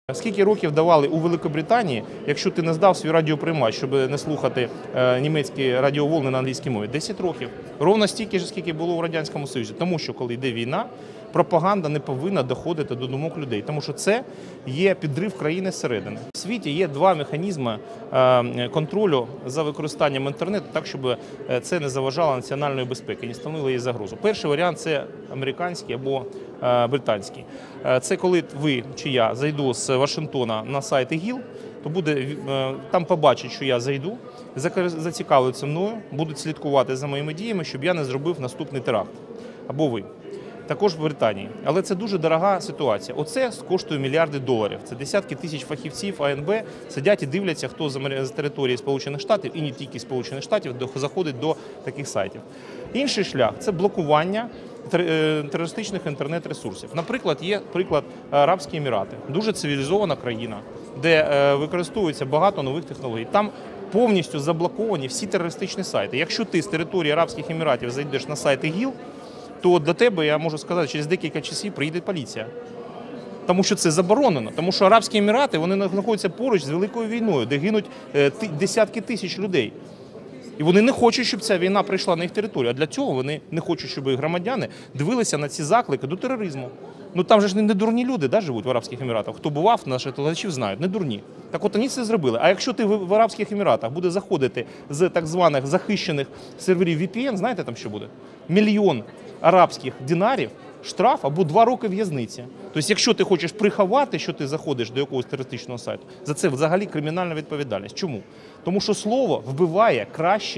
Скільки років давали у Великобританії, якщо ти не здав свій радіоприймач, щоб не слухати німецькі радіоволни на англійській мові? 10 років. Ровно стільки ж, скільки було в Радянському Союзі. Тому що, коли йде війна, пропаганда не повинна доходити до думок людей. Тому що це є підрив країни зсередини. В світі є два механізми контролю за використанням інтернету, так, щоб це не заважало національної безпеки, не становило її загрозу. Перший варіант – це американський або британський. Це коли ви чи я зайду з Вашингтона на сайт ІГІЛ, то там побачать, що я зайду, зацікавляться мною, будуть слідкувати за моїми діями, щоб я не зробив наступний теракт. Або ви. Також в Британії. Але це дуже дорога ситуація. Оце коштує мільярди доларів. Це десятки тисяч фахівців АНБ сидять і дивляться, хто з території Сполучених Штатів і не тільки Сполучених Штатів заходить до таких сайтів. Інший шлях – це блокування терористичних інтернет-ресурсів. Наприклад, є приклад Арабські Емірати. Дуже цивілізована країна, де використовується багато нових технологій. Там повністю заблоковані всі терористичні сайти. Якщо ти з території Арабських Еміратів зайдеш на сайт ІГІЛ, то для тебе, я можу сказати, через декілька часів приїде поліція. Тому що це заборонено. Тому що Арабські Емірати, вони знаходяться поруч з великою війною, де гинуть десятки тисяч людей. І вони не хочуть, щоб ця війна прийшла на їх територію. А для цього вони не хочуть, щоб їх громадяни дивилися на ці заклики до тероризму. Ну там же ж не дурні люди живуть в Арабських Еміратах. Хто бував, наших телеглядачів знають, не дурні. Так от вони це зробили. А якщо ти в Арабських Еміратах буде заходити з так званих захищених серверів VPN, знаєте там що буде? 1 мільйон арабських динарів, штраф або 2 роки в'язниці. Тобто, якщо ти хочеш приховати, що ти заходиш до якогось терористичного сайту, за це взагалі кримінальна відповідальність. Чому? Тому що слово вбиває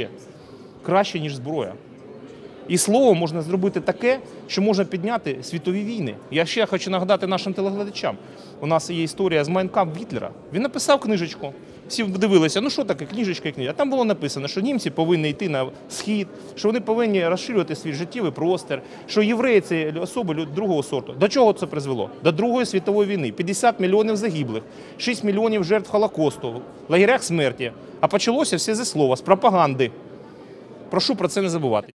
краще, ніж зброя. І слово можна зробити таке, що можна підняти світові війни. Я ще хочу нагадати нашим телеглядачам. У нас є історія з «Майн кампф» Гітлера. Він написав книжечку. Всі дивилися, ну що таке, книжечка і книга. А там було написано, що німці повинні йти на схід, що вони повинні розширювати свій життєвий простір, що євреї – це особи другого сорту. До чого це призвело? До Другої світової війни. 50 мільйонів загиблих, 6 мільйонів жертв Холокосту, в лагерях смерті. А почалося все зі слова, з пропаганди. Прошу про це не забувати.